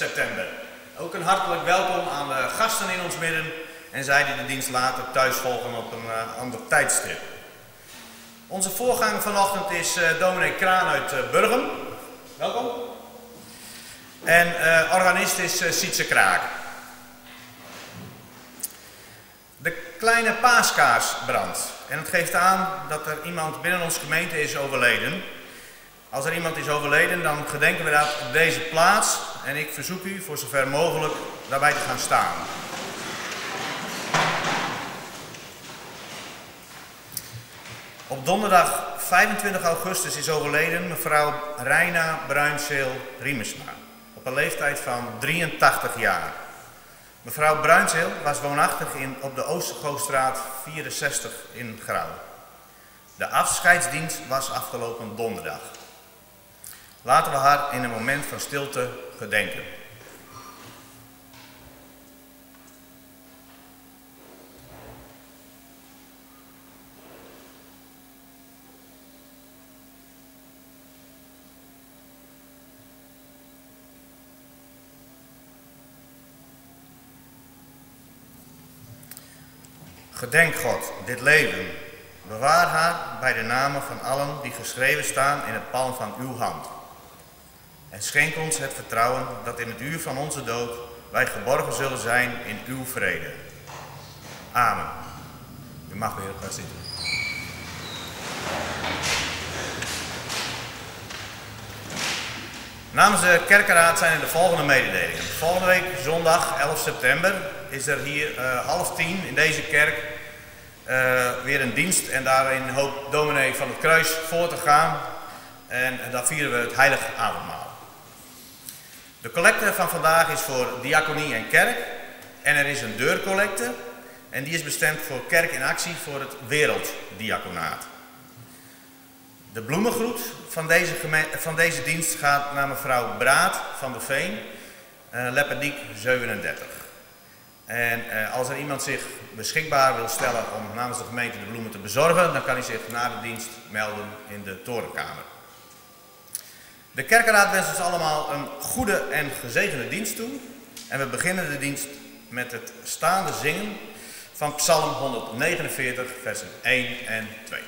september. Ook een hartelijk welkom aan de gasten in ons midden en zij die de dienst later thuis volgen op een ander tijdstip. Onze voorganger vanochtend is dominee Kraan uit Burgum. Welkom. En organist is Sietse Kraak. De kleine paaskaars brandt. En het geeft aan dat er iemand binnen onze gemeente is overleden. Als er iemand is overleden, dan gedenken we dat op deze plaats. En ik verzoek u voor zover mogelijk daarbij te gaan staan. Op donderdag 25 augustus is overleden mevrouw Reina Bruinzeel-Riemersma. Op een leeftijd van 83 jaar. Mevrouw Bruinzeel was woonachtig op de Oostergootstraat 64 in Grauw. De afscheidsdienst was afgelopen donderdag. Laten we haar in een moment van stilte gedenken. Gedenk God dit leven. Bewaar haar bij de namen van allen die geschreven staan in het palm van uw hand. En schenk ons het vertrouwen dat in het uur van onze dood wij geborgen zullen zijn in uw vrede. Amen. U mag weer gaan zitten. Namens de kerkenraad zijn er de volgende mededelingen. Volgende week zondag 11 september is er hier 9:30 in deze kerk weer een dienst. En daarin hoopt dominee van het Kruis voor te gaan. En daar vieren we het heilige avondmaal. De collecte van vandaag is voor diaconie en kerk. En er is een deurcollecte. En die is bestemd voor Kerk in Actie voor het Werelddiaconaat. De bloemengroet van deze dienst gaat naar mevrouw Braat van de Veen, Lepperdiek 37. En als er iemand zich beschikbaar wil stellen om namens de gemeente de bloemen te bezorgen, dan kan hij zich na de dienst melden in de torenkamer. De kerkenraad wenst ons allemaal een goede en gezegende dienst toe. En we beginnen de dienst met het staande zingen van Psalm 149, versen 1 en 2.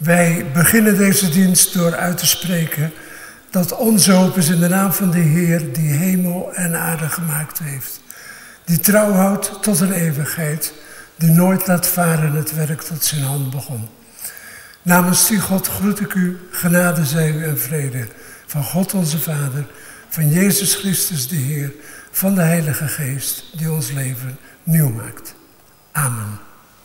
Wij beginnen deze dienst door uit te spreken dat onze hoop is in de naam van de Heer die hemel en aarde gemaakt heeft. Die trouw houdt tot een eeuwigheid, die nooit laat varen het werk tot zijn hand begon. Namens die God groet ik u, genade zij u en vrede. Van God onze Vader, van Jezus Christus de Heer, van de Heilige Geest die ons leven nieuw maakt. Amen.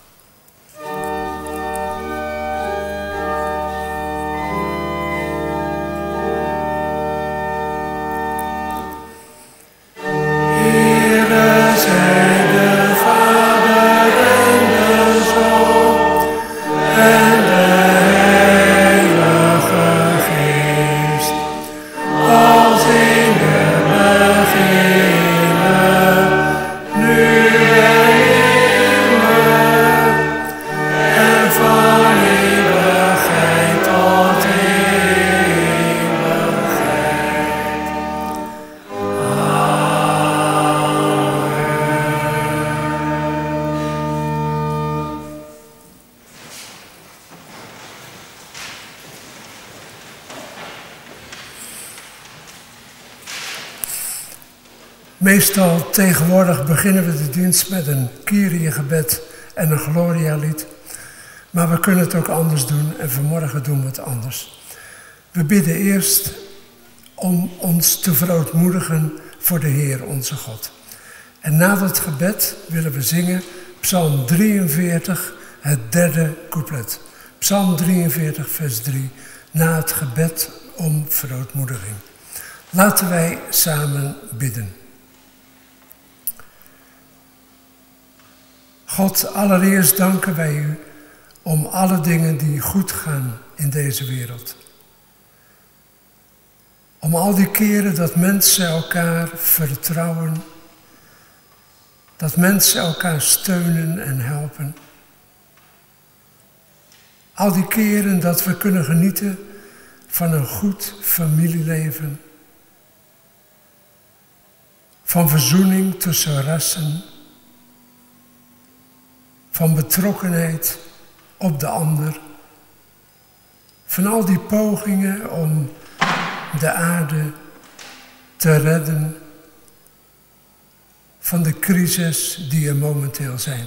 Meestal tegenwoordig beginnen we de dienst met een Kyrie-gebed en een Gloria-lied. Maar we kunnen het ook anders doen en vanmorgen doen we het anders. We bidden eerst om ons te verootmoedigen voor de Heer onze God. En na dat gebed willen we zingen Psalm 43, het derde couplet. Psalm 43, vers 3, na het gebed om verootmoediging. Laten wij samen bidden. God, allereerst danken wij u om alle dingen die goed gaan in deze wereld. Om al die keren dat mensen elkaar vertrouwen, dat mensen elkaar steunen en helpen. Al die keren dat we kunnen genieten van een goed familieleven, van verzoening tussen rassen, van betrokkenheid op de ander, van al die pogingen om de aarde te redden van de crisis die er momenteel zijn.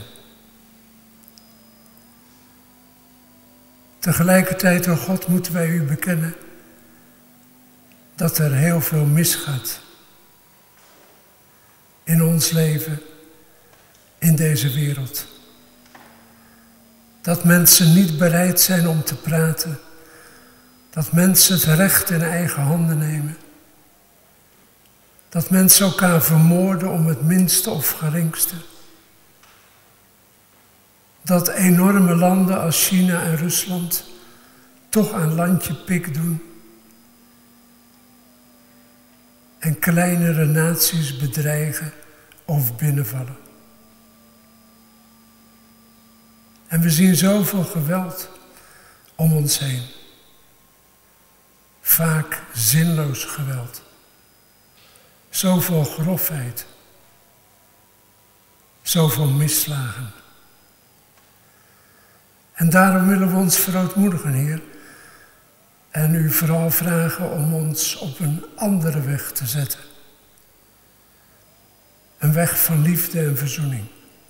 Tegelijkertijd, o God, moeten wij u bekennen dat er heel veel misgaat in ons leven, in deze wereld. Dat mensen niet bereid zijn om te praten. Dat mensen het recht in eigen handen nemen. Dat mensen elkaar vermoorden om het minste of geringste. Dat enorme landen als China en Rusland toch aan landje pik doen. En kleinere naties bedreigen of binnenvallen. En we zien zoveel geweld om ons heen. Vaak zinloos geweld. Zoveel grofheid. Zoveel misslagen. En daarom willen we ons verootmoedigen, Heer. En u vooral vragen om ons op een andere weg te zetten. Een weg van liefde en verzoening.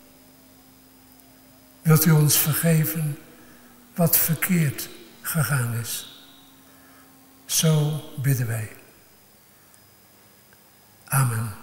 Wilt u ons vergeven wat verkeerd gegaan is? Zo bidden wij. Amen.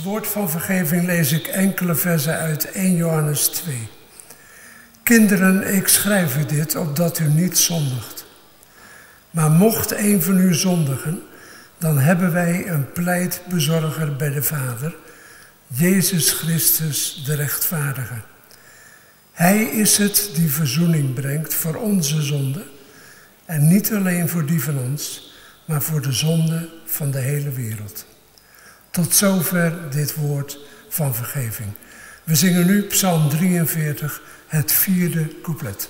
Als woord van vergeving lees ik enkele versen uit 1 Johannes 2. Kinderen, ik schrijf u dit, opdat u niet zondigt. Maar mocht een van u zondigen, dan hebben wij een pleitbezorger bij de Vader, Jezus Christus de rechtvaardige. Hij is het die verzoening brengt voor onze zonde, en niet alleen voor die van ons, maar voor de zonde van de hele wereld. Tot zover dit woord van vergeving. We zingen nu Psalm 43, het 4e couplet.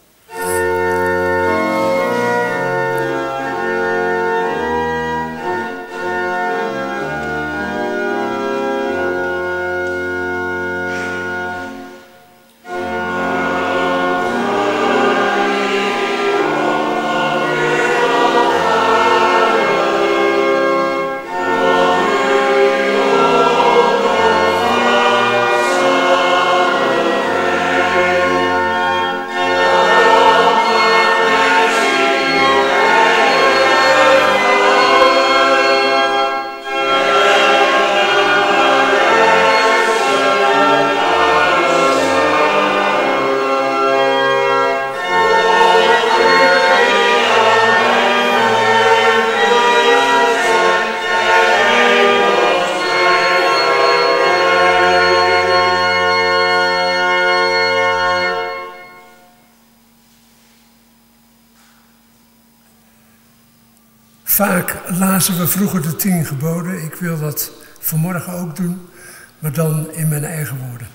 Vaak lazen we vroeger de 10 geboden. Ik wil dat vanmorgen ook doen, maar dan in mijn eigen woorden.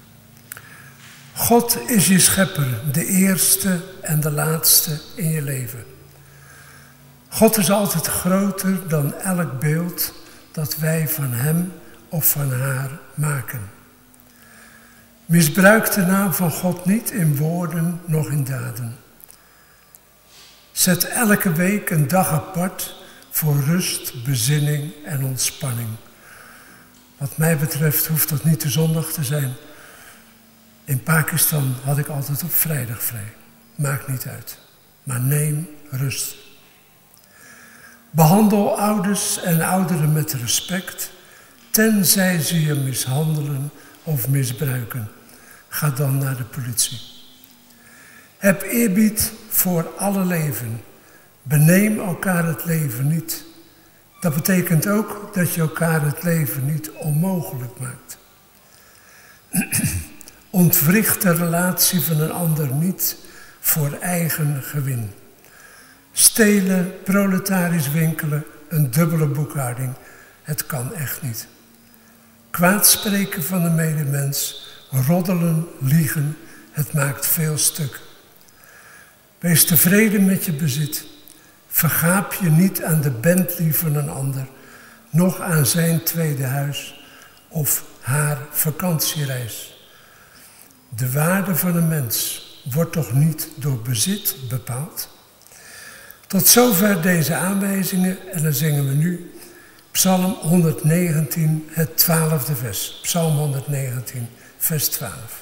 God is je schepper, de eerste en de laatste in je leven. God is altijd groter dan elk beeld dat wij van hem of van haar maken. Misbruik de naam van God niet in woorden, noch in daden. Zet elke week een dag apart voor rust, bezinning en ontspanning. Wat mij betreft hoeft dat niet de zondag te zijn. In Pakistan had ik altijd op vrijdag vrij. Maakt niet uit. Maar neem rust. Behandel ouders en ouderen met respect, tenzij ze je mishandelen of misbruiken. Ga dan naar de politie. Heb eerbied voor alle leven. Beneem elkaar het leven niet. Dat betekent ook dat je elkaar het leven niet onmogelijk maakt. Ontwricht de relatie van een ander niet voor eigen gewin. Stelen, proletarisch winkelen, een dubbele boekhouding. Het kan echt niet. Kwaadspreken van de medemens, roddelen, liegen, het maakt veel stuk. Wees tevreden met je bezit. Vergaap je niet aan de Bentley van een ander, noch aan zijn tweede huis of haar vakantiereis. De waarde van een mens wordt toch niet door bezit bepaald? Tot zover deze aanwijzingen en dan zingen we nu Psalm 119, het 12e vers. Psalm 119, vers 12.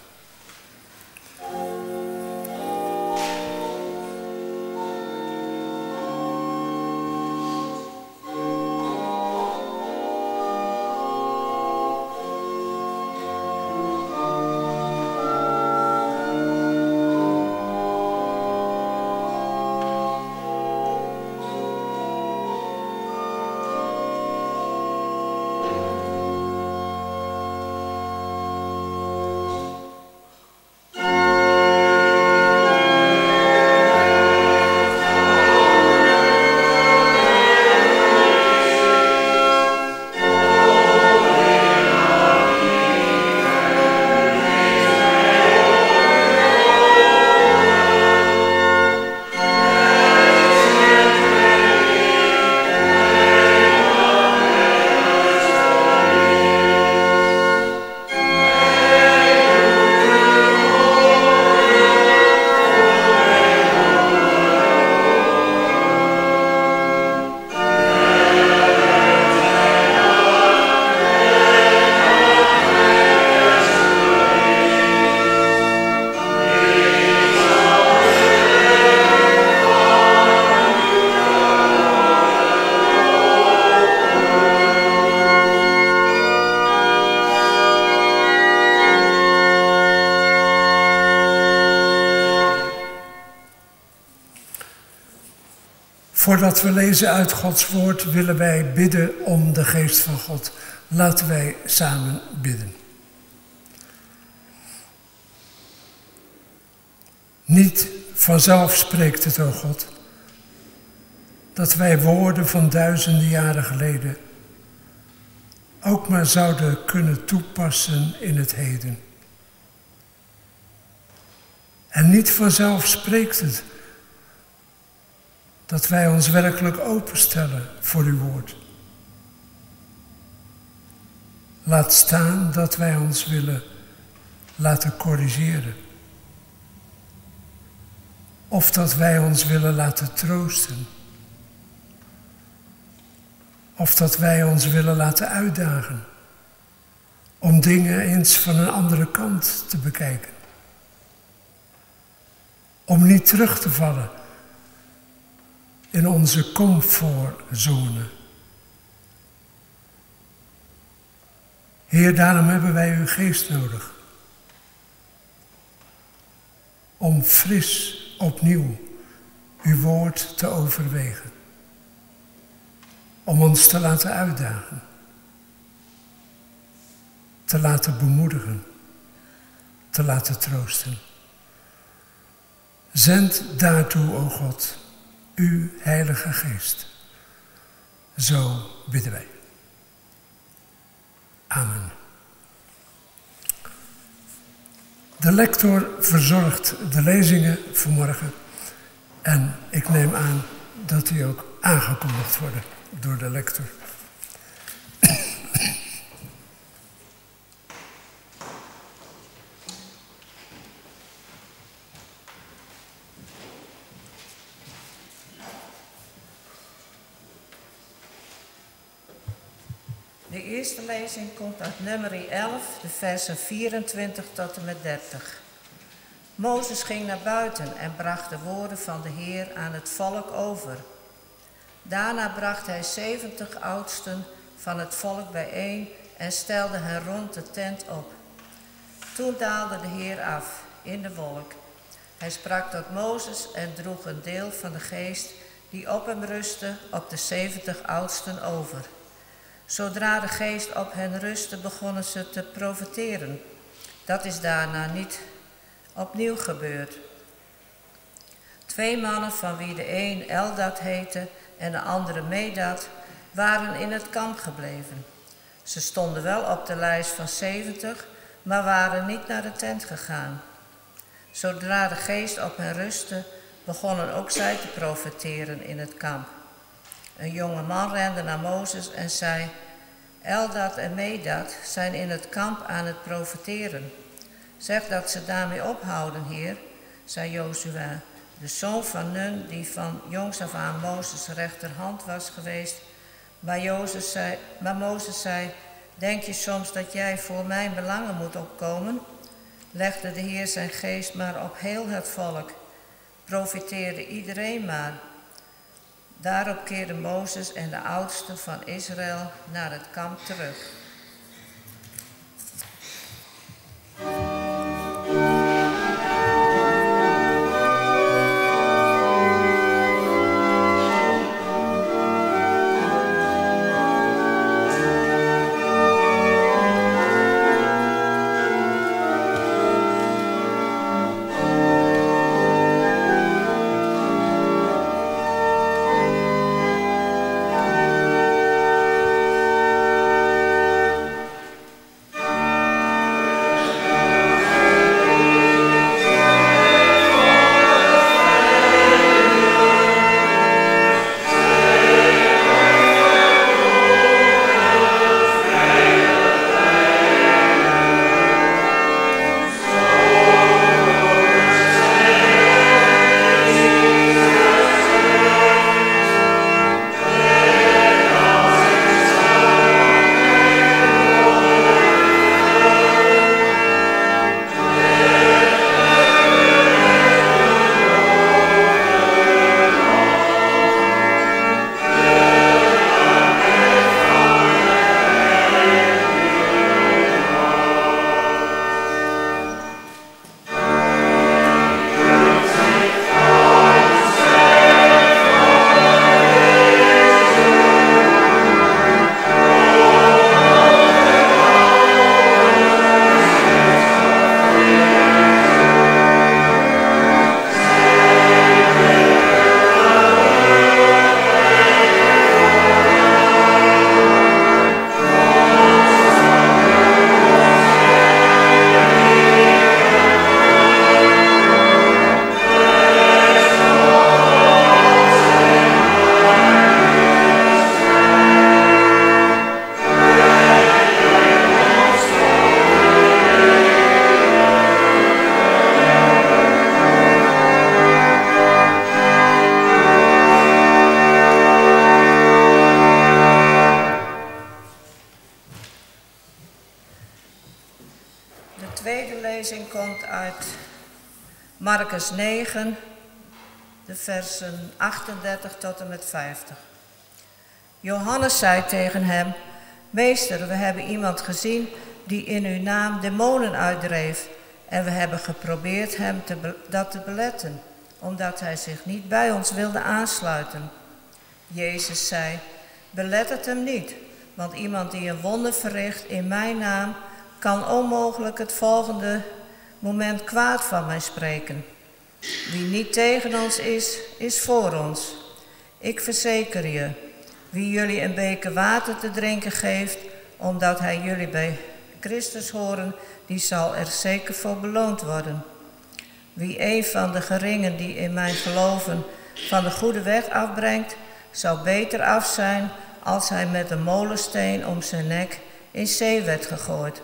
Voordat we lezen uit Gods woord willen wij bidden om de geest van God. Laten wij samen bidden. Niet vanzelf spreekt het, o God, dat wij woorden van duizenden jaren geleden ook maar zouden kunnen toepassen in het heden. En niet vanzelf spreekt het dat wij ons werkelijk openstellen voor uw woord. Laat staan dat wij ons willen laten corrigeren. Of dat wij ons willen laten troosten. Of dat wij ons willen laten uitdagen om dingen eens van een andere kant te bekijken. Om niet terug te vallen in onze comfortzone. Heer, daarom hebben wij uw geest nodig. Om fris opnieuw uw woord te overwegen. Om ons te laten uitdagen. Te laten bemoedigen. Te laten troosten. Zend daartoe, o God, uw Heilige Geest. Zo bidden wij. Amen. De lector verzorgt de lezingen vanmorgen en ik neem aan dat die ook aangekondigd worden door de lector. De eerste lezing komt uit Numeri 11, de versen 24 tot en met 30. Mozes ging naar buiten en bracht de woorden van de Heer aan het volk over. Daarna bracht hij 70 oudsten van het volk bijeen en stelde hen rond de tent op. Toen daalde de Heer af in de wolk. Hij sprak tot Mozes en droeg een deel van de geest die op hem rustte op de 70 oudsten over. Zodra de geest op hen rustte, begonnen ze te profeteren. Dat is daarna niet opnieuw gebeurd. 2 mannen, van wie de een Eldad heette en de andere Medad, waren in het kamp gebleven. Ze stonden wel op de lijst van 70, maar waren niet naar de tent gegaan. Zodra de geest op hen rustte, begonnen ook zij te profeteren in het kamp. Een jonge man rende naar Mozes en zei: Eldad en Medad zijn in het kamp aan het profeteren. Zeg dat ze daarmee ophouden, Heer, zei Jozua, de zoon van Nun, die van jongs af aan Mozes' rechterhand was geweest. Maar Mozes zei: denk je soms dat jij voor mijn belangen moet opkomen? Legde de Heer zijn geest maar op heel het volk. Profeteerde iedereen maar. Daarop keerden Mozes en de oudsten van Israël naar het kamp terug. komt uit Marcus 9, de versen 38 tot en met 50. Johannes zei tegen hem: Meester, we hebben iemand gezien die in uw naam demonen uitdreef. En we hebben geprobeerd hem dat te beletten, omdat hij zich niet bij ons wilde aansluiten. Jezus zei: Belet het hem niet, want iemand die een wonder verricht in mijn naam kan onmogelijk het volgende moment kwaad van mij spreken. Wie niet tegen ons is, is voor ons. Ik verzeker je, wie jullie een beker water te drinken geeft, omdat hij jullie bij Christus horen, die zal er zeker voor beloond worden. Wie een van de geringen die in mij geloven van de goede weg afbrengt, zou beter af zijn als hij met een molensteen om zijn nek in zee werd gegooid.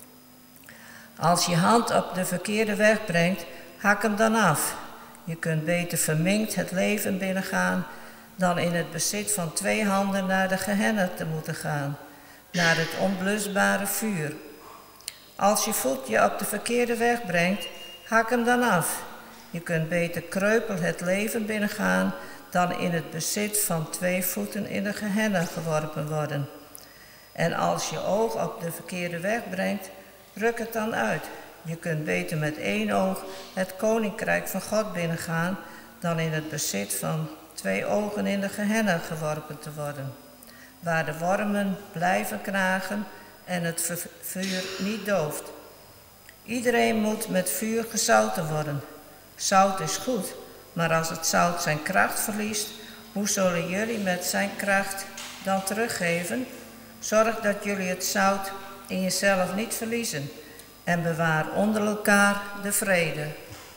Als je hand op de verkeerde weg brengt, hak hem dan af. Je kunt beter verminkt het leven binnengaan dan in het bezit van 2 handen naar de Gehenna te moeten gaan, naar het onblusbare vuur. Als je voet je op de verkeerde weg brengt, hak hem dan af. Je kunt beter kreupel het leven binnengaan dan in het bezit van 2 voeten in de Gehenna geworpen worden. En als je oog op de verkeerde weg brengt, ruk het dan uit. Je kunt beter met 1 oog het koninkrijk van God binnengaan dan in het bezit van 2 ogen in de Gehenna geworpen te worden, waar de wormen blijven knagen en het vuur niet dooft. Iedereen moet met vuur gezouten worden. Zout is goed, maar als het zout zijn kracht verliest, hoe zullen jullie met zijn kracht dan teruggeven? Zorg dat jullie het zout in jezelf niet verliezen en bewaar onder elkaar de vrede.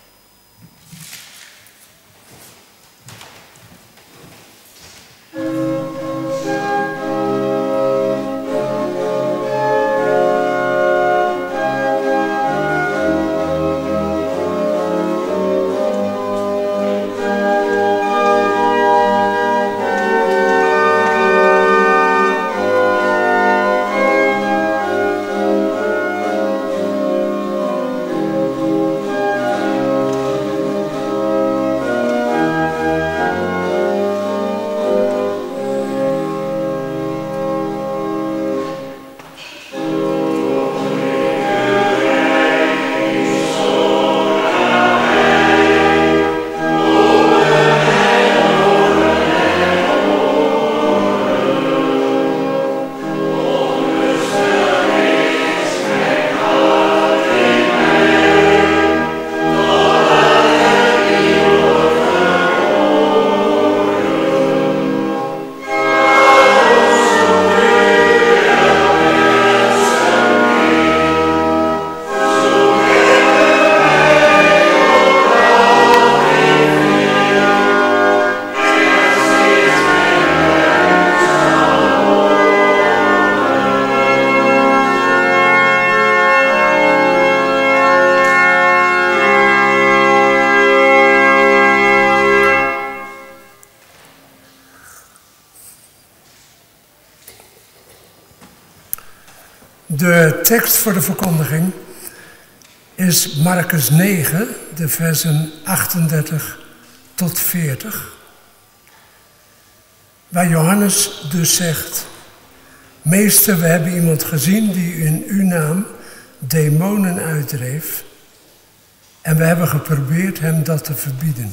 De tekst voor de verkondiging is Marcus 9, de versen 38 tot 40. Waar Johannes dus zegt: Meester, we hebben iemand gezien die in uw naam demonen uitdreef en we hebben geprobeerd hem dat te verbieden.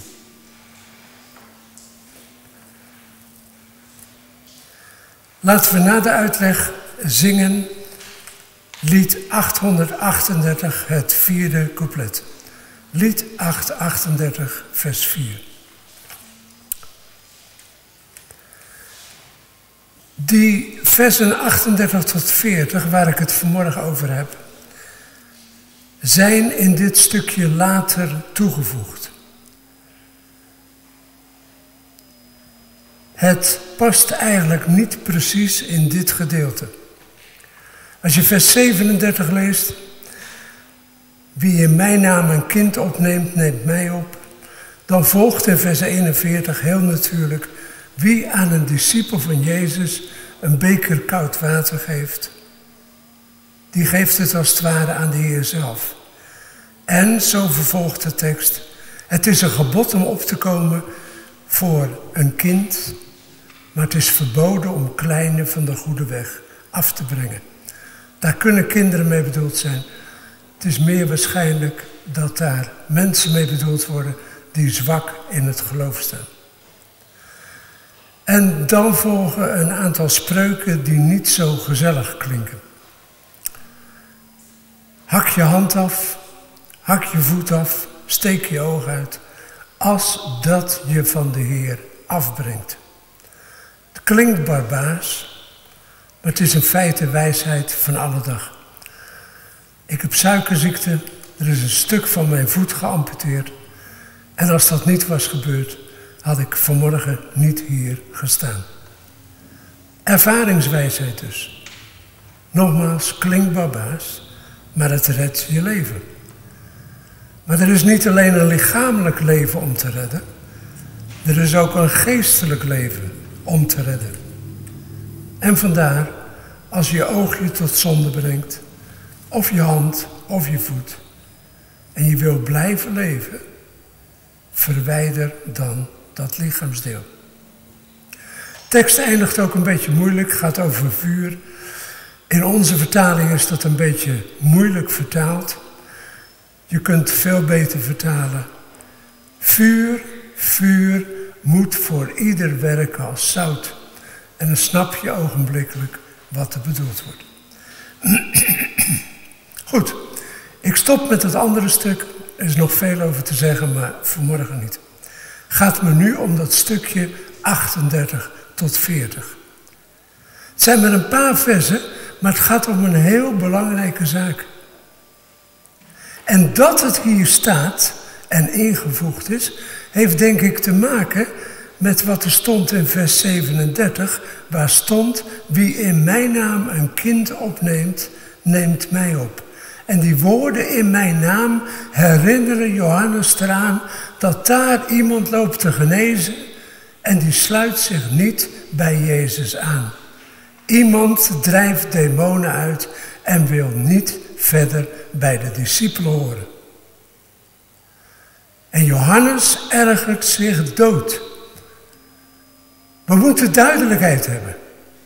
Laten we na de uitleg zingen lied 838, het 4e couplet. Lied 838, vers 4. Die versen 38 tot 40, waar ik het vanmorgen over heb, zijn in dit stukje later toegevoegd. Het past eigenlijk niet precies in dit gedeelte. Als je vers 37 leest: wie in mijn naam een kind opneemt, neemt mij op. Dan volgt in vers 41 heel natuurlijk: wie aan een discipel van Jezus een beker koud water geeft, die geeft het als het ware aan de Heer zelf. En, zo vervolgt de tekst, het is een gebod om op te komen voor een kind, maar het is verboden om kleine van de goede weg af te brengen. Daar kunnen kinderen mee bedoeld zijn. Het is meer waarschijnlijk dat daar mensen mee bedoeld worden die zwak in het geloof staan. En dan volgen een aantal spreuken die niet zo gezellig klinken. Hak je hand af, hak je voet af, steek je oog uit, als dat je van de Heer afbrengt. Het klinkt barbaars, maar het is in feite wijsheid van alle dag. Ik heb suikerziekte, er is een stuk van mijn voet geamputeerd. En als dat niet was gebeurd, had ik vanmorgen niet hier gestaan. Ervaringswijsheid dus. Nogmaals, klinkt barbaars, maar het redt je leven. Maar er is niet alleen een lichamelijk leven om te redden. Er is ook een geestelijk leven om te redden. En vandaar, als je oog je tot zonde brengt, of je hand of je voet, en je wil blijven leven, verwijder dan dat lichaamsdeel. De tekst eindigt ook een beetje moeilijk, gaat over vuur. In onze vertaling is dat een beetje moeilijk vertaald. Je kunt veel beter vertalen. Vuur moet voor ieder werken als zout. En dan snap je ogenblikkelijk wat er bedoeld wordt. Goed, ik stop met het andere stuk. Er is nog veel over te zeggen, maar vanmorgen niet. Gaat me nu om dat stukje 38 tot 40. Het zijn maar een paar versen, maar het gaat om een heel belangrijke zaak. En dat het hier staat en ingevoegd is, heeft denk ik te maken met wat er stond in vers 37, waar stond: wie in mijn naam een kind opneemt, neemt mij op. En die woorden in mijn naam herinneren Johannes eraan dat daar iemand loopt te genezen en die sluit zich niet bij Jezus aan. Iemand drijft demonen uit en wil niet verder bij de discipelen horen. En Johannes ergert zich dood. We moeten duidelijkheid hebben.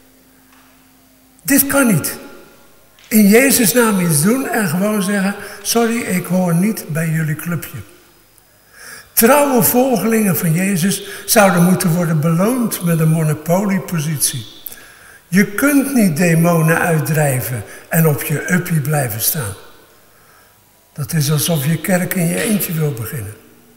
Dit kan niet. In Jezus' naam iets doen en gewoon zeggen: sorry, ik hoor niet bij jullie clubje. Trouwe volgelingen van Jezus zouden moeten worden beloond met een monopoliepositie. Je kunt niet demonen uitdrijven en op je uppie blijven staan. Dat is alsof je kerk in je eentje wil beginnen.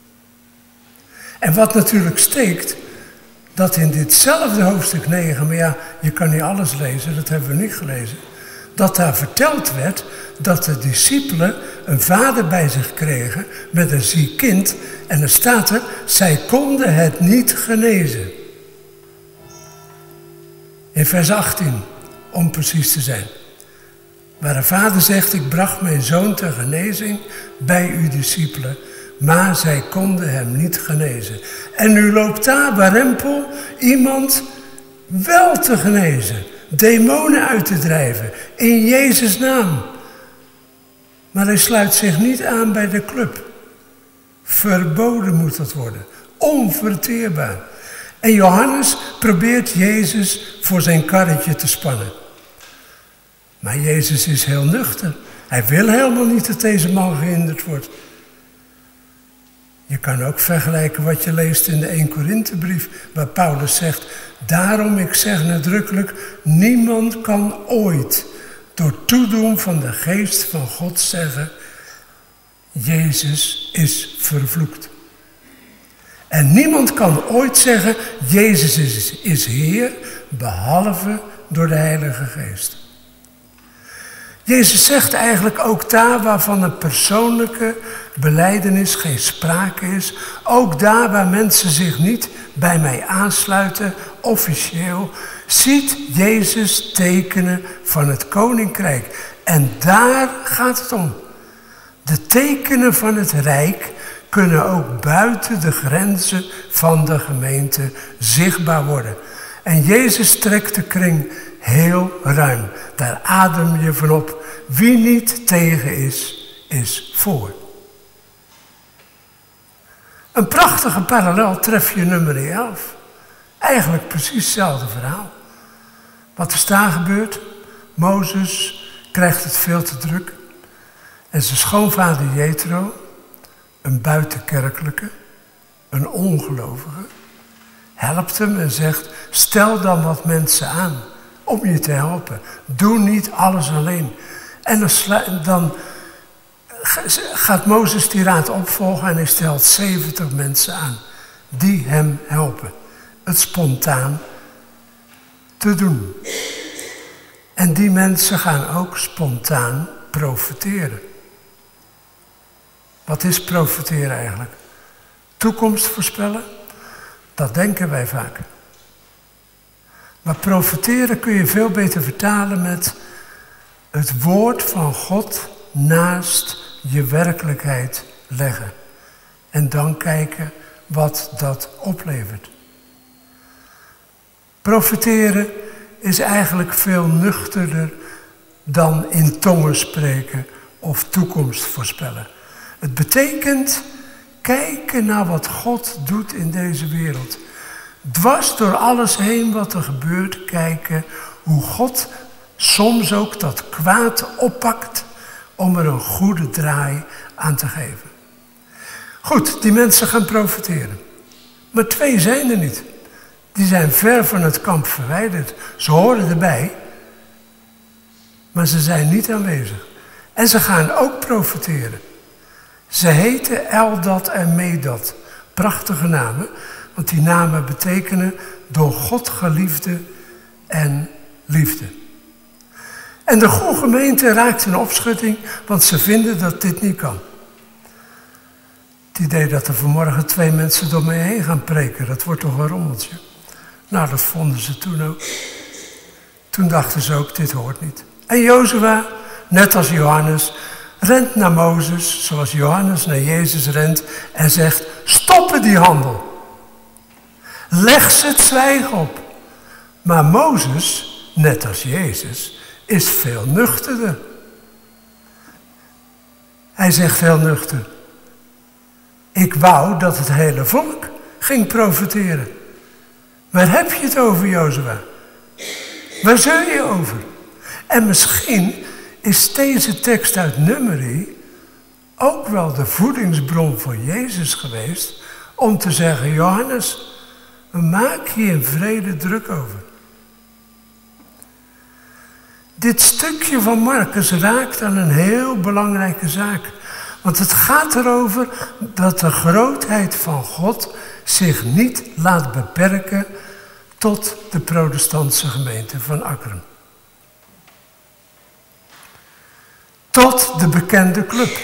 En wat natuurlijk steekt, dat in ditzelfde hoofdstuk 9, maar ja, je kan niet alles lezen, dat hebben we niet gelezen, dat daar verteld werd dat de discipelen een vader bij zich kregen met een ziek kind. En er staat er: zij konden het niet genezen. In vers 18, om precies te zijn. Waar een vader zegt: ik bracht mijn zoon ter genezing bij uw discipelen, maar zij konden hem niet genezen. En nu loopt daar warempel iemand wel te genezen, demonen uit te drijven, in Jezus' naam. Maar hij sluit zich niet aan bij de club. Verboden moet dat worden, onverteerbaar. En Johannes probeert Jezus voor zijn karretje te spannen. Maar Jezus is heel nuchter. Hij wil helemaal niet dat deze man gehinderd wordt. Je kan ook vergelijken wat je leest in de 1 Korinthebrief, waar Paulus zegt: daarom, ik zeg nadrukkelijk, niemand kan ooit door toedoen van de geest van God zeggen: Jezus is vervloekt. En niemand kan ooit zeggen: Jezus is Heer, behalve door de Heilige Geest. Jezus zegt eigenlijk ook daar waarvan een persoonlijke belijdenis geen sprake is, ook daar waar mensen zich niet bij mij aansluiten, officieel, ziet Jezus tekenen van het koninkrijk. En daar gaat het om. De tekenen van het rijk kunnen ook buiten de grenzen van de gemeente zichtbaar worden. En Jezus trekt de kring heel ruim. Daar adem je van op. Wie niet tegen is, is voor. Een prachtige parallel tref je in nummer 11. Eigenlijk precies hetzelfde verhaal. Wat er daar gebeurt, Mozes krijgt het veel te druk. En zijn schoonvader Jethro, een buitenkerkelijke, een ongelovige, helpt hem en zegt, stel dan wat mensen aan om je te helpen. Doe niet alles alleen. En dan gaat Mozes die raad opvolgen en hij stelt 70 mensen aan die hem helpen. Het spontaan te doen. En die mensen gaan ook spontaan profiteren. Wat is profiteren eigenlijk? Toekomst voorspellen? Dat denken wij vaak. Maar profiteren kun je veel beter vertalen met het woord van God naast je werkelijkheid leggen. En dan kijken wat dat oplevert. Profiteren is eigenlijk veel nuchterder dan in tongen spreken of toekomst voorspellen. Het betekent kijken naar wat God doet in deze wereld. Dwars door alles heen wat er gebeurt, kijken hoe God soms ook dat kwaad oppakt om er een goede draai aan te geven. Goed, die mensen gaan profiteren. Maar 2 zijn er niet. Die zijn ver van het kamp verwijderd. Ze horen erbij, maar ze zijn niet aanwezig. En ze gaan ook profiteren. Ze heten Eldad en Medad. Prachtige namen, want die namen betekenen door God geliefde en liefde. En de goede gemeente raakt in opschutting, want ze vinden dat dit niet kan. Het idee dat er vanmorgen 2 mensen door mij heen gaan preken, dat wordt toch een rommeltje. Nou, dat vonden ze toen ook. Toen dachten ze ook, dit hoort niet. En Jozua, net als Johannes, rent naar Mozes, zoals Johannes naar Jezus rent, en zegt, stoppen die handel. Leg ze het zwijgen op. Maar Mozes, net als Jezus, is veel nuchterder. Hij zegt heel nuchter, ik wou dat het hele volk ging profiteren. Waar heb je het over, Jozua? Waar zeur je over? En misschien is deze tekst uit Numeri ook wel de voedingsbron voor Jezus geweest om te zeggen, Johannes, maak hier in vrede druk over. Dit stukje van Marcus raakt aan een heel belangrijke zaak. Want het gaat erover dat de grootheid van God zich niet laat beperken tot de protestantse gemeente van Akkeren. Tot de bekende club.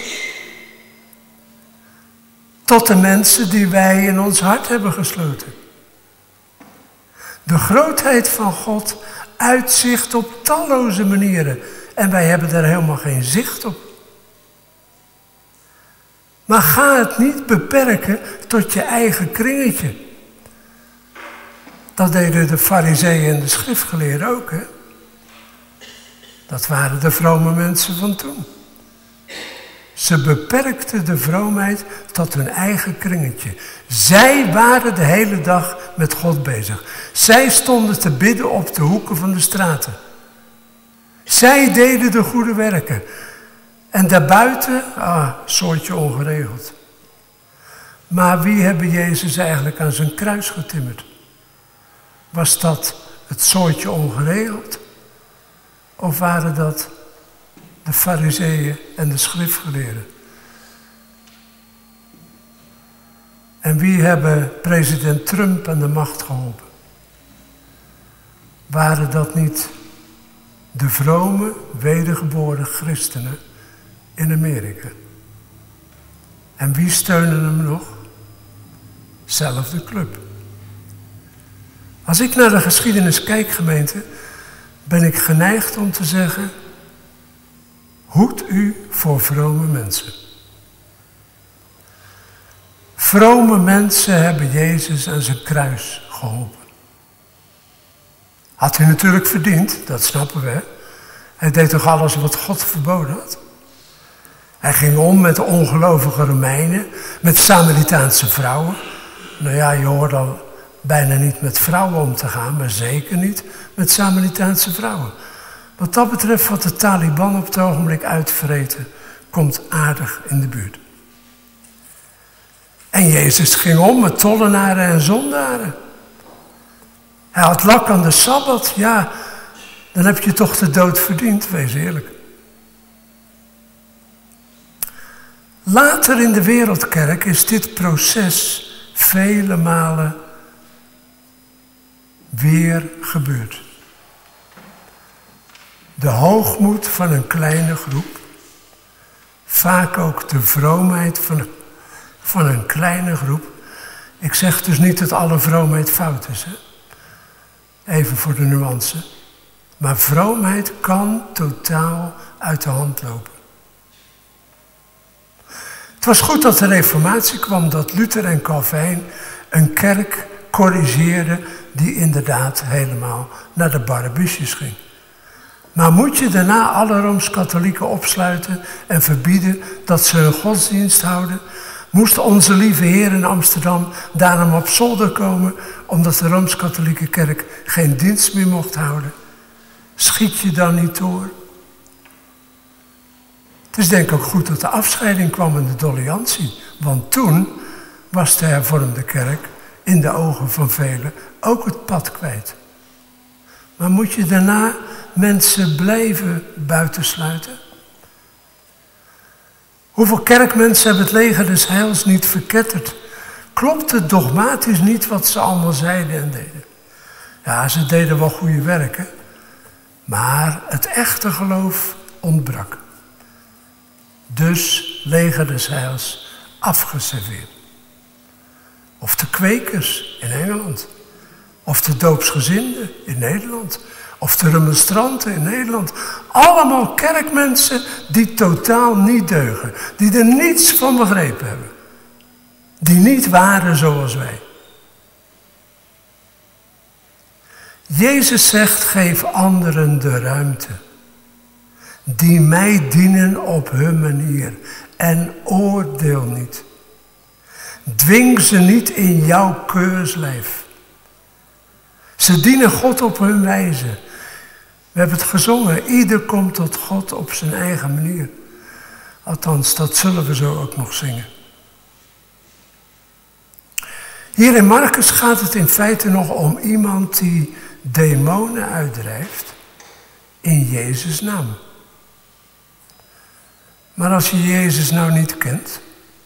Tot de mensen die wij in ons hart hebben gesloten. De grootheid van God uitzicht op talloze manieren. En wij hebben daar helemaal geen zicht op. Maar ga het niet beperken tot je eigen kringetje. Dat deden de farizeeën en de schriftgeleerden ook, hè? Dat waren de vrome mensen van toen. Ze beperkten de vroomheid tot hun eigen kringetje. Zij waren de hele dag met God bezig. Zij stonden te bidden op de hoeken van de straten. Zij deden de goede werken. En daarbuiten, soortje ongeregeld. Maar wie hebben Jezus eigenlijk aan zijn kruis getimmerd? Was dat het soortje ongeregeld? Of waren dat de farizeeën en de schriftgeleerden? En wie hebben president Trump aan de macht geholpen? Waren dat niet de vrome, wedergeboren christenen in Amerika? En wie steunen hem nog? Zelfde club. Als ik naar de geschiedenis kijk, gemeente, ben ik geneigd om te zeggen, hoed u voor vrome mensen. Vrome mensen hebben Jezus aan zijn kruis geholpen. Had hij natuurlijk verdiend, dat snappen we. Hij deed toch alles wat God verboden had. Hij ging om met ongelovige Romeinen, met Samaritaanse vrouwen. Nou ja, je hoort al bijna niet met vrouwen om te gaan, maar zeker niet met Samaritaanse vrouwen. Wat dat betreft, wat de Taliban op het ogenblik uitvreten, komt aardig in de buurt. En Jezus ging om met tollenaren en zondaren. Hij had lak aan de Sabbat, ja, dan heb je toch de dood verdiend, wees eerlijk. Later in de wereldkerk is dit proces vele malen weer gebeurd. De hoogmoed van een kleine groep, vaak ook de vroomheid van een kleine groep. Ik zeg dus niet dat alle vroomheid fout is, hè? Even voor de nuance. Maar vroomheid kan totaal uit de hand lopen. Het was goed dat de Reformatie kwam, dat Luther en Calvijn een kerk corrigeerden die inderdaad helemaal naar de barrebusjes ging. Maar moet je daarna alle Rooms-Katholieken opsluiten en verbieden dat ze hun godsdienst houden? Moest onze lieve Heer in Amsterdam daarom op zolder komen, omdat de Rooms-Katholieke kerk geen dienst meer mocht houden? Schiet je dan niet door? Het is denk ik ook goed dat de afscheiding kwam in de doleantie, want toen was de hervormde kerk in de ogen van velen ook het pad kwijt. Maar moet je daarna mensen blijven buitensluiten? Hoeveel kerkmensen hebben het leger des heils niet verketterd? Klopt het dogmatisch niet wat ze allemaal zeiden en deden? Ja, ze deden wel goede werken, maar het echte geloof ontbrak. Dus leger des heils afgeserveerd. Of de kwekers in Engeland. Of de doopsgezinden in Nederland. Of de remonstranten in Nederland. Allemaal kerkmensen die totaal niet deugen. Die er niets van begrepen hebben. Die niet waren zoals wij. Jezus zegt, geef anderen de ruimte. Die mij dienen op hun manier. En oordeel niet. Dwing ze niet in jouw keurslijf. Ze dienen God op hun wijze. We hebben het gezongen. Ieder komt tot God op zijn eigen manier. Althans, dat zullen we zo ook nog zingen. Hier in Marcus gaat het in feite nog om iemand die demonen uitdrijft in Jezus' naam. Maar als je Jezus nou niet kent,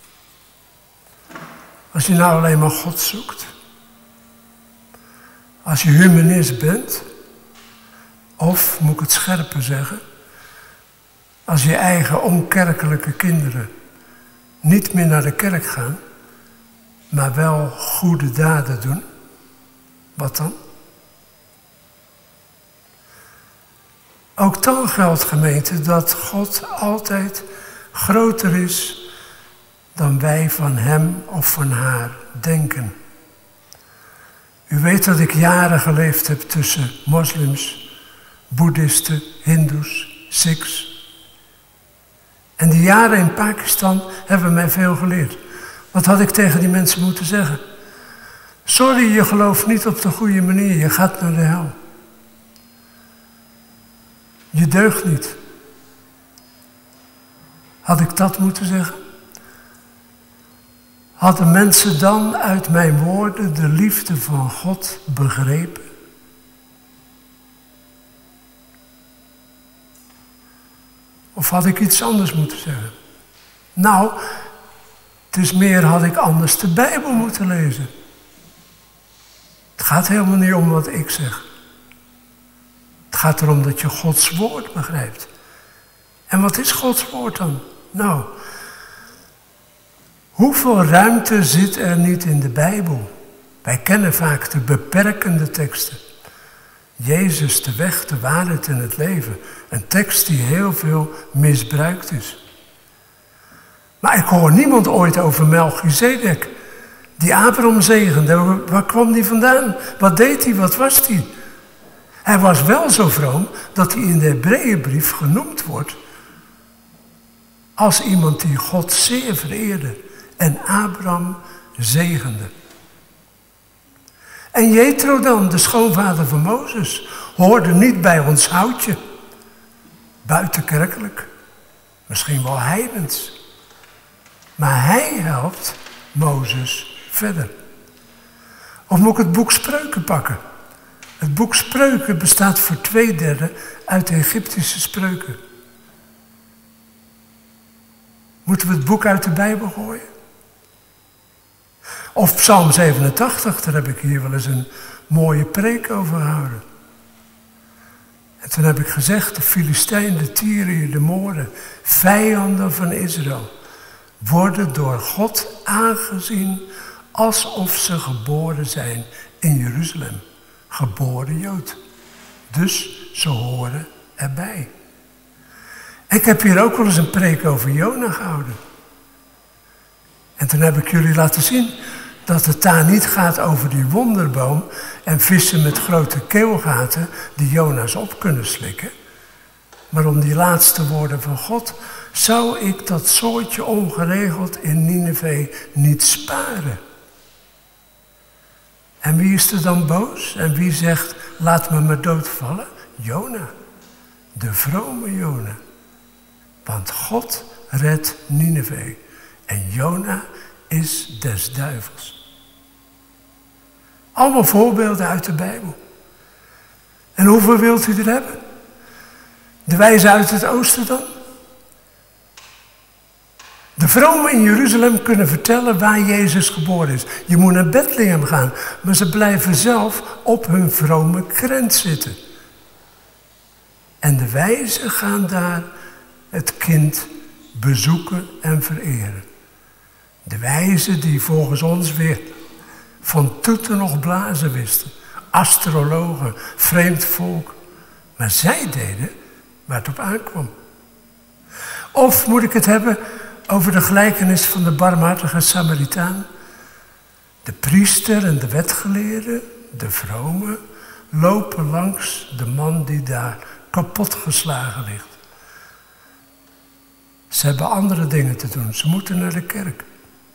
als je nou alleen maar God zoekt, als je humanist bent, of, moet ik het scherper zeggen, als je eigen onkerkelijke kinderen niet meer naar de kerk gaan, maar wel goede daden doen, wat dan? Ook dan geldt, gemeente, dat God altijd groter is dan wij van hem of van haar denken. U weet dat ik jaren geleefd heb tussen moslims, boeddhisten, hindoes, sikhs. En die jaren in Pakistan hebben mij veel geleerd. Wat had ik tegen die mensen moeten zeggen? Sorry, je gelooft niet op de goede manier, je gaat naar de hel. Je deugt niet. Had ik dat moeten zeggen? Hadden mensen dan uit mijn woorden de liefde van God begrepen? Of had ik iets anders moeten zeggen? Nou, het is meer, had ik anders de Bijbel moeten lezen. Het gaat helemaal niet om wat ik zeg. Het gaat erom dat je Gods woord begrijpt. En wat is Gods woord dan? Nou, hoeveel ruimte zit er niet in de Bijbel? Wij kennen vaak de beperkende teksten. Jezus, de weg, de waarheid en het leven. Een tekst die heel veel misbruikt is. Maar ik hoor niemand ooit over Melchizedek, die Abraham zegende. Waar kwam die vandaan? Wat deed hij? Wat was hij? Hij was wel zo vroom dat hij in de Hebreeënbrief genoemd wordt als iemand die God zeer vereerde en Abraham zegende. En Jethro dan, de schoonvader van Mozes, hoorde niet bij ons houtje. Buitenkerkelijk, misschien wel heidens. Maar hij helpt Mozes verder. Of moet ik het boek Spreuken pakken? Het boek Spreuken bestaat voor 2/3 uit de Egyptische spreuken. Moeten we het boek uit de Bijbel gooien? Of Psalm 87, daar heb ik hier wel eens een mooie preek over gehouden. En toen heb ik gezegd, de Filistijnen, de Tyriërs, de Mooren, vijanden van Israël, worden door God aangezien alsof ze geboren zijn in Jeruzalem. Geboren Jood. Dus ze horen erbij. Ik heb hier ook wel eens een preek over Jona gehouden. En toen heb ik jullie laten zien dat het daar niet gaat over die wonderboom en vissen met grote keelgaten die Jona's op kunnen slikken. Maar om die laatste woorden van God zou ik dat soortje ongeregeld in Nineve niet sparen. En wie is er dan boos? En wie zegt, laat me maar doodvallen? Jona, de vrome Jona. Want God redt Nineve en Jona is des duivels. Allemaal voorbeelden uit de Bijbel. En hoeveel wilt u er hebben? De wijzen uit het oosten dan? De vromen in Jeruzalem kunnen vertellen waar Jezus geboren is. Je moet naar Bethlehem gaan, maar ze blijven zelf op hun vrome krent zitten. En de wijzen gaan daar het kind bezoeken en vereren. De wijzen die volgens ons weer van toeten nog blazen wisten. Astrologen, vreemd volk. Maar zij deden waar het op aankwam. Of moet ik het hebben over de gelijkenis van de barmhartige Samaritaan? De priester en de wetgeleerde, de vrome, lopen langs de man die daar kapotgeslagen ligt. Ze hebben andere dingen te doen. Ze moeten naar de kerk.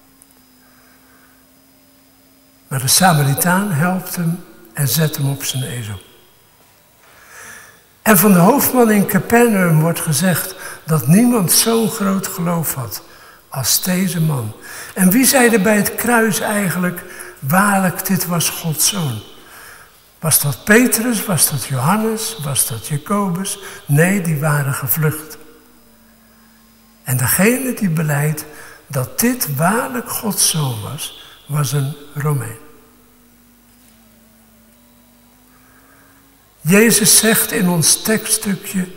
Maar de Samaritaan helpt hem en zet hem op zijn ezel. En van de hoofdman in Capernaum wordt gezegd dat niemand zo'n groot geloof had als deze man. En wie zeide bij het kruis eigenlijk, waarlijk, dit was Gods zoon? Was dat Petrus? Was dat Johannes? Was dat Jacobus? Nee, die waren gevlucht. En degene die beleidt dat dit waarlijk Gods zoon was, was een Romein. Jezus zegt in ons tekststukje,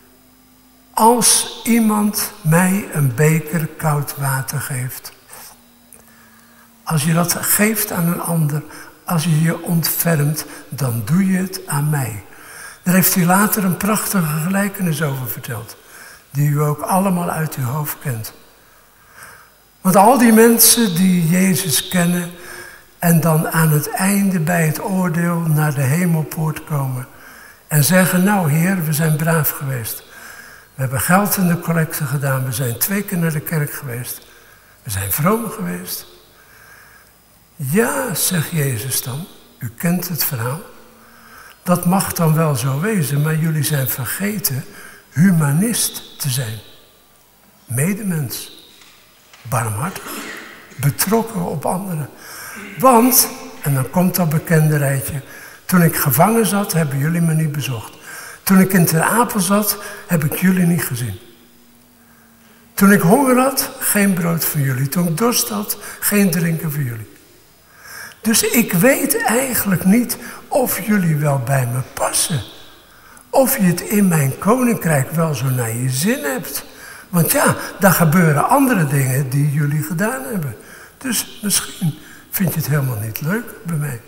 als iemand mij een beker koud water geeft. Als je dat geeft aan een ander, als je je ontfermt, dan doe je het aan mij. Daar heeft hij later een prachtige gelijkenis over verteld, die u ook allemaal uit uw hoofd kent. Want al die mensen die Jezus kennen en dan aan het einde bij het oordeel naar de hemelpoort komen en zeggen, nou Heer, we zijn braaf geweest. We hebben geld in de collecte gedaan, we zijn 2 keer naar de kerk geweest. We zijn vroom geweest. Ja, zegt Jezus dan, u kent het verhaal. Dat mag dan wel zo wezen, maar jullie zijn vergeten humanist te zijn. Medemens. Barmhartig. Betrokken op anderen. Want, en dan komt dat bekende rijtje, toen ik gevangen zat, hebben jullie me niet bezocht. Toen ik in Ter Apel zat, heb ik jullie niet gezien. Toen ik honger had, geen brood voor jullie. Toen ik dorst had, geen drinken voor jullie. Dus ik weet eigenlijk niet of jullie wel bij me passen. Of je het in mijn koninkrijk wel zo naar je zin hebt. Want ja, daar gebeuren andere dingen die jullie gedaan hebben. Dus misschien vind je het helemaal niet leuk bij mij.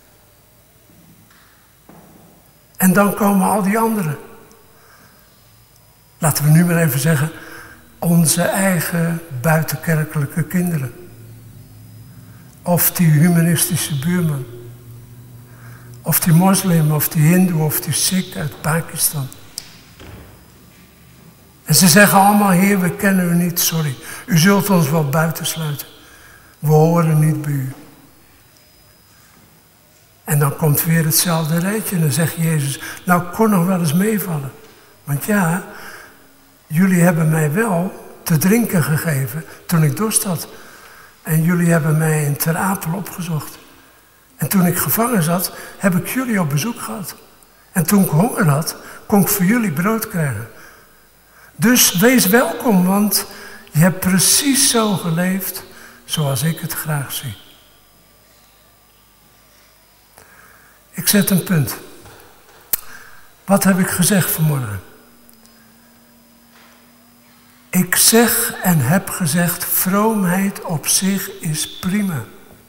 En dan komen al die anderen. Laten we nu maar even zeggen, onze eigen buitenkerkelijke kinderen. Of die humanistische buurman. Of die moslim, of die hindoe, of die sikh uit Pakistan. En ze zeggen allemaal, Heer, we kennen u niet, sorry. U zult ons wel buitensluiten. We horen niet bij u. En dan komt weer hetzelfde rijtje en dan zegt Jezus, nou, kon nog wel eens meevallen. Want ja, jullie hebben mij wel te drinken gegeven toen ik dorst had. En jullie hebben mij in Ter Apel opgezocht. En toen ik gevangen zat, heb ik jullie op bezoek gehad. En toen ik honger had, kon ik voor jullie brood krijgen. Dus wees welkom, want je hebt precies zo geleefd zoals ik het graag zie. Ik zet een punt. Wat heb ik gezegd vanmorgen? Ik zeg en heb gezegd, vroomheid op zich is prima.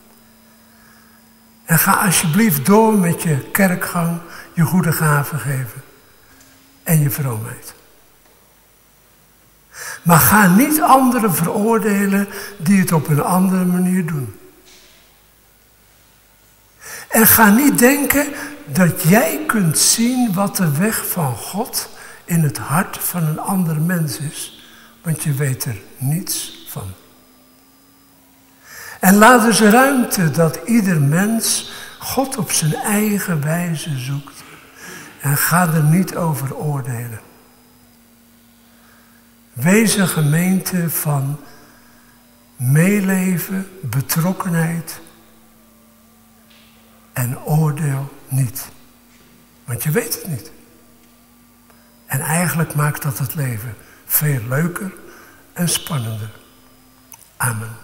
En ga alsjeblieft door met je kerkgang, je goede gaven geven en je vroomheid. Maar ga niet anderen veroordelen die het op een andere manier doen. En ga niet denken dat jij kunt zien wat de weg van God in het hart van een ander mens is, want je weet er niets van. En laat dus ruimte dat ieder mens God op zijn eigen wijze zoekt. En ga er niet over oordelen. Wees een gemeente van meeleven, betrokkenheid en oordeel niet. Want je weet het niet. En eigenlijk maakt dat het leven veel leuker en spannender. Amen.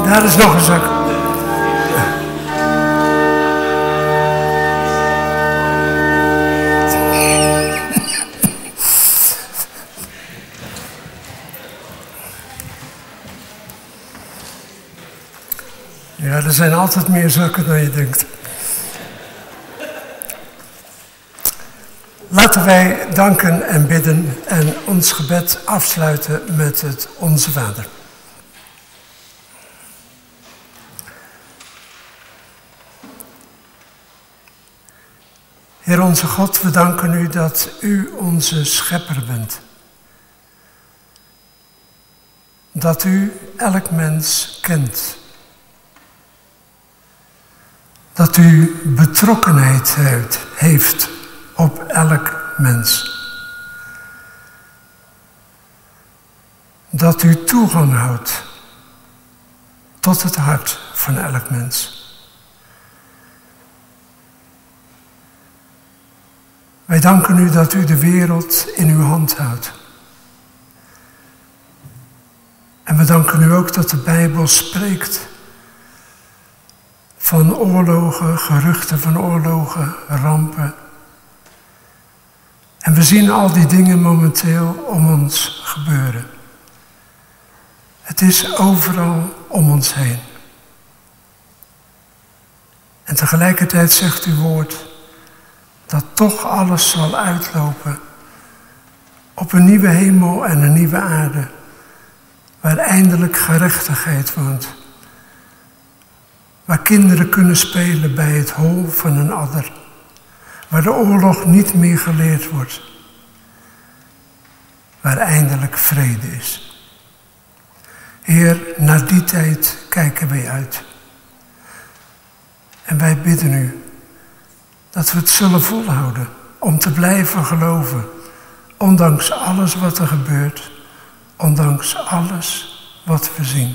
Daar is nog een zak. Ja, er zijn altijd meer zakken dan je denkt. Laten wij danken en bidden en ons gebed afsluiten met het Onze Vader. Heer onze God, we danken u dat u onze schepper bent. Dat u elk mens kent. Dat u betrokkenheid heeft op elk mens. Dat u toegang houdt tot het hart van elk mens. Wij danken u dat u de wereld in uw hand houdt. En we danken u ook dat de Bijbel spreekt van oorlogen, geruchten van oorlogen, rampen. En we zien al die dingen momenteel om ons gebeuren. Het is overal om ons heen. En tegelijkertijd zegt uw woord dat toch alles zal uitlopen op een nieuwe hemel en een nieuwe aarde, waar eindelijk gerechtigheid woont. Waar kinderen kunnen spelen bij het hol van een adder. Waar de oorlog niet meer geleerd wordt. Waar eindelijk vrede is. Heer, naar die tijd kijken wij uit. En wij bidden u dat we het zullen volhouden om te blijven geloven. Ondanks alles wat er gebeurt. Ondanks alles wat we zien.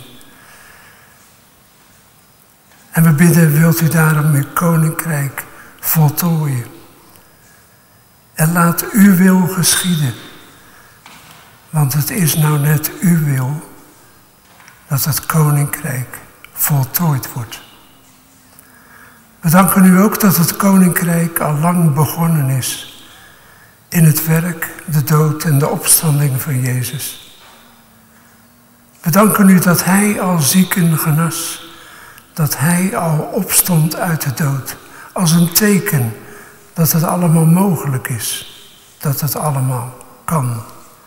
En we bidden, wilt u daarom uw koninkrijk voltooien. En laat uw wil geschieden. Want het is nou net uw wil dat het koninkrijk voltooid wordt. We danken u ook dat het koninkrijk al lang begonnen is in het werk, de dood en de opstanding van Jezus. We danken u dat hij al zieken genas. Dat hij al opstond uit de dood. Als een teken dat het allemaal mogelijk is. Dat het allemaal kan.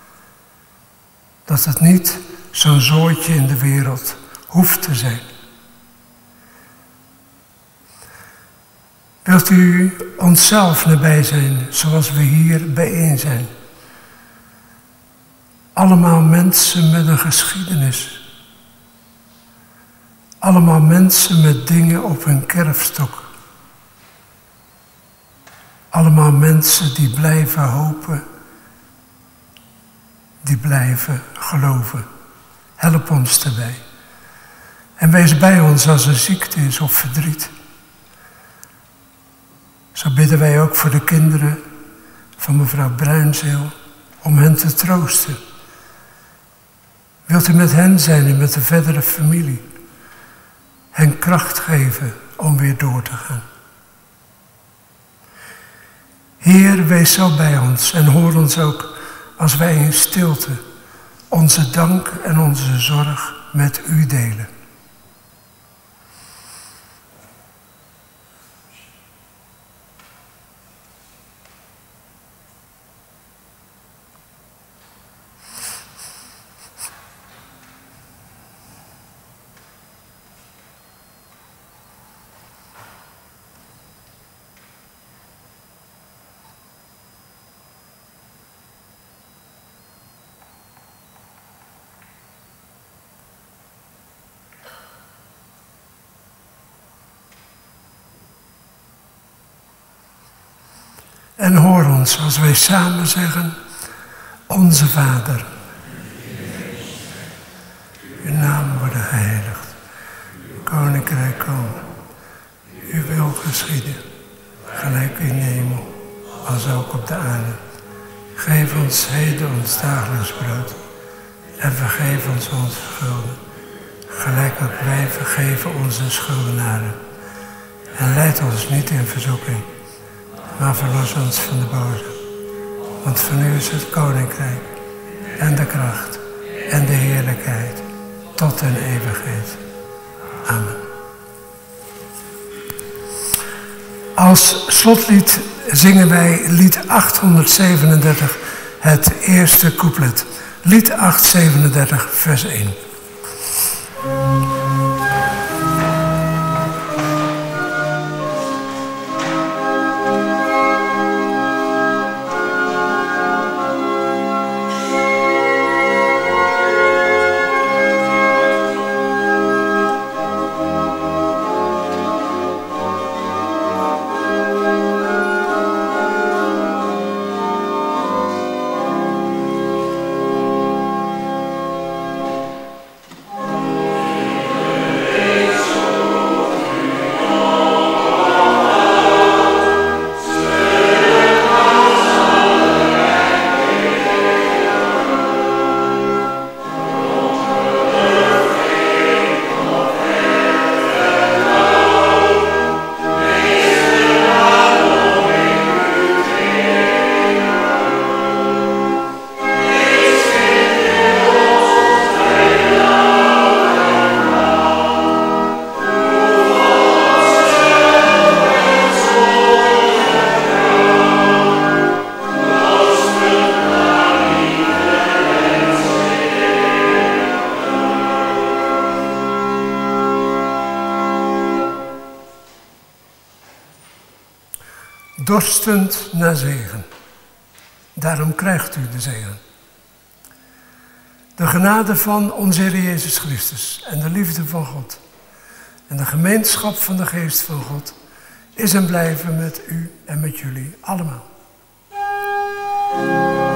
Dat het niet zo'n zooitje in de wereld hoeft te zijn. Wilt u onszelf nabij zijn zoals we hier bijeen zijn? Allemaal mensen met een geschiedenis. Allemaal mensen met dingen op hun kerfstok. Allemaal mensen die blijven hopen, die blijven geloven. Help ons daarbij. En wees bij ons als er ziekte is of verdriet. Zo bidden wij ook voor de kinderen van mevrouw Bruinzeel om hen te troosten. Wilt u met hen zijn en met de verdere familie? Hen kracht geven om weer door te gaan. Heer, wees zo bij ons en hoor ons ook als wij in stilte onze dank en onze zorg met u delen. En hoor ons als wij samen zeggen, Onze Vader. Uw naam worden geheiligd. Uw koninkrijk komen. Uw wil geschieden. Gelijk in de hemel, als ook op de aarde. Geef ons heden ons dagelijks brood. En vergeef ons onze schulden. gelijk ook wij vergeven onze schuldenaren. En leid ons niet in verzoeking, maar verlos ons van de boze. Want van u is het koninkrijk en de kracht en de heerlijkheid tot in eeuwigheid. Amen. Als slotlied zingen wij lied 837, het eerste couplet. Lied 837, vers 1. Dorstend naar zegen. Daarom krijgt u de zegen. De genade van onze Heer Jezus Christus en de liefde van God en de gemeenschap van de Geest van God is en blijven met u en met jullie allemaal.